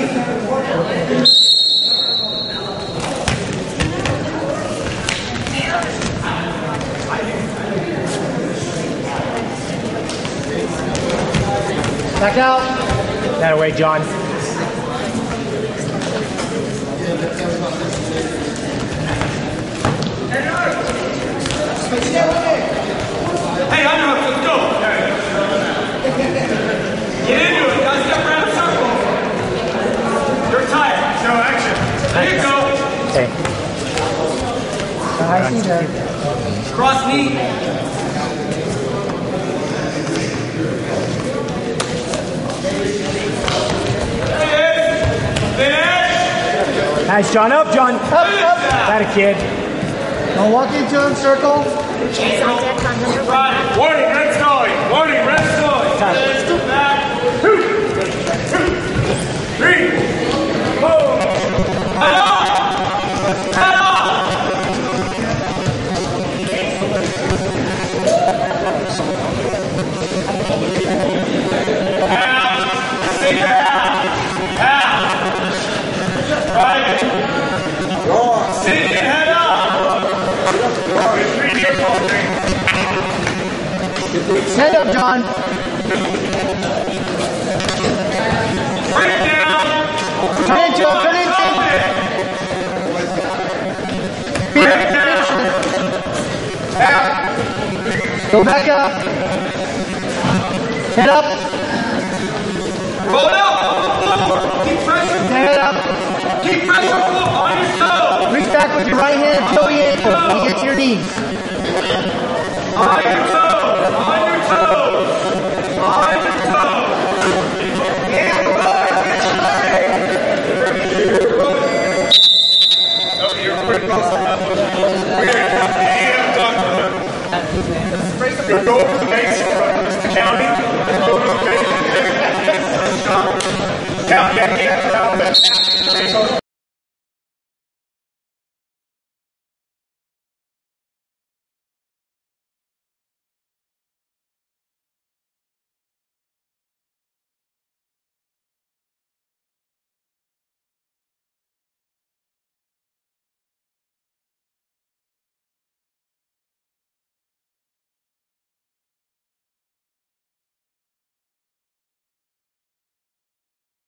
Back out. That way, John. Hey, underhook, let's go. Get into it, guys. Step around the circle. You're tight. No action. There you go. Okay. I see that. Cross knee. Nice, John. Up, John. Up, up. That a kid. Don't walk into him, circle. Warning, red stalling. Warning, red stalling. Back. 2, 3, 4. Head off. Head off. Head up, John. Bring it down. Turn into him, turn into him. Go back up. Head up. Roll it out. Keep pressure. Head up. Keep pressure on your toe. Reach back with your right hand, toe the ankle. When you get to your knees. On your toe. On your toes. On your toes. Oh, you're pretty close to that one. Go over the base counting. Count. Yeah.